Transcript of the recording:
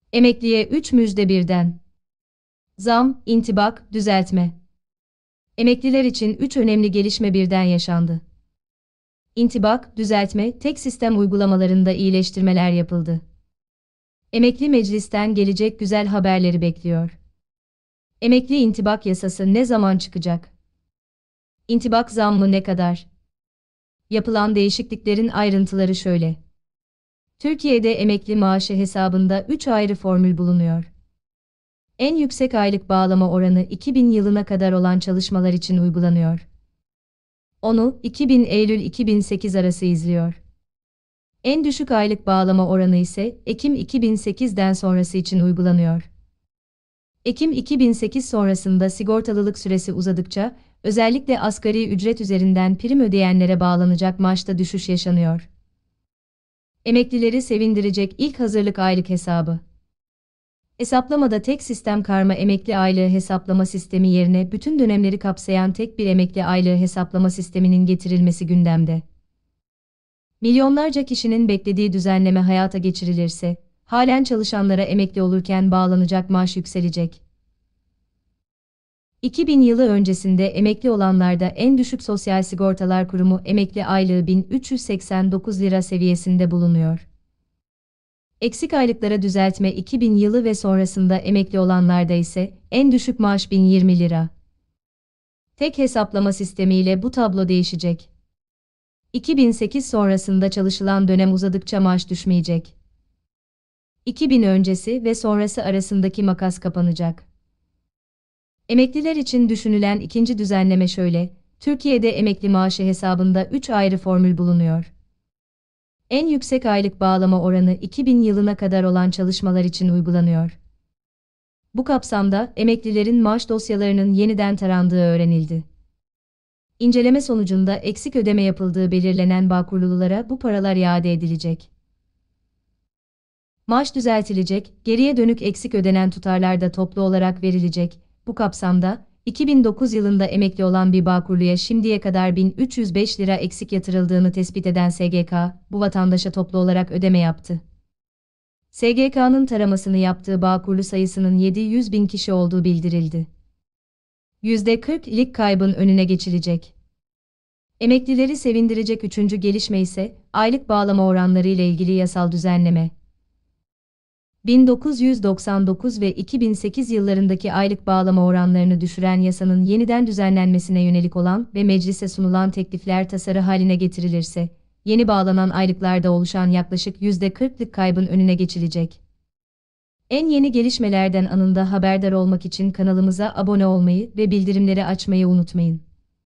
Emekliye 3 müjde birden. Zam, intibak, düzeltme. Emekliler için 3 önemli gelişme birden yaşandı. İntibak, düzeltme, tek sistem uygulamalarında iyileştirmeler yapıldı. Emekli meclisten gelecek güzel haberleri bekliyor. Emekli intibak yasası ne zaman çıkacak? İntibak zammı ne kadar? Yapılan değişikliklerin ayrıntıları şöyle. Türkiye'de emekli maaşı hesabında 3 ayrı formül bulunuyor. En yüksek aylık bağlama oranı 2000 yılına kadar olan çalışmalar için uygulanıyor. Onu 2000 Eylül 2008 arası izliyor. En düşük aylık bağlama oranı ise Ekim 2008'den sonrası için uygulanıyor. Ekim 2008 sonrasında sigortalılık süresi uzadıkça, özellikle asgari ücret üzerinden prim ödeyenlere bağlanacak maaşta düşüş yaşanıyor. Emeklileri sevindirecek ilk hazırlık aylık hesabı. Hesaplamada tek sistem karma emekli aylığı hesaplama sistemi yerine bütün dönemleri kapsayan tek bir emekli aylığı hesaplama sisteminin getirilmesi gündemde. Milyonlarca kişinin beklediği düzenleme hayata geçirilirse, halen çalışanlara emekli olurken bağlanacak maaş yükselecek. 2000 yılı öncesinde emekli olanlarda en düşük Sosyal Sigortalar Kurumu emekli aylığı 1389 lira seviyesinde bulunuyor. Eksik aylıklara düzeltme 2000 yılı ve sonrasında emekli olanlarda ise en düşük maaş 1020 lira. Tek hesaplama sistemiyle bu tablo değişecek. 2008 sonrasında çalışılan dönem uzadıkça maaş düşmeyecek. 2000 öncesi ve sonrası arasındaki makas kapanacak. Emekliler için düşünülen ikinci düzenleme şöyle: Türkiye'de emekli maaşı hesabında 3 ayrı formül bulunuyor. En yüksek aylık bağlama oranı 2000 yılına kadar olan çalışmalar için uygulanıyor. Bu kapsamda emeklilerin maaş dosyalarının yeniden tarandığı öğrenildi. İnceleme sonucunda eksik ödeme yapıldığı belirlenen Bağkurlulara bu paralar iade edilecek. Maaş düzeltilecek, geriye dönük eksik ödenen tutarlar da toplu olarak verilecek. Bu kapsamda, 2009 yılında emekli olan bir Bağkurluya şimdiye kadar 1305 lira eksik yatırıldığını tespit eden SGK, bu vatandaşa toplu olarak ödeme yaptı. SGK'nın taramasını yaptığı Bağkurlu sayısının 700 bin kişi olduğu bildirildi. %40'lik kaybın önüne geçilecek. Emeklileri sevindirecek üçüncü gelişme ise, aylık bağlama oranları ile ilgili yasal düzenleme. 1999 ve 2008 yıllarındaki aylık bağlama oranlarını düşüren yasanın yeniden düzenlenmesine yönelik olan ve meclise sunulan teklifler tasarı haline getirilirse, yeni bağlanan aylıklarda oluşan yaklaşık %40'lık kaybın önüne geçilecek. En yeni gelişmelerden anında haberdar olmak için kanalımıza abone olmayı ve bildirimleri açmayı unutmayın.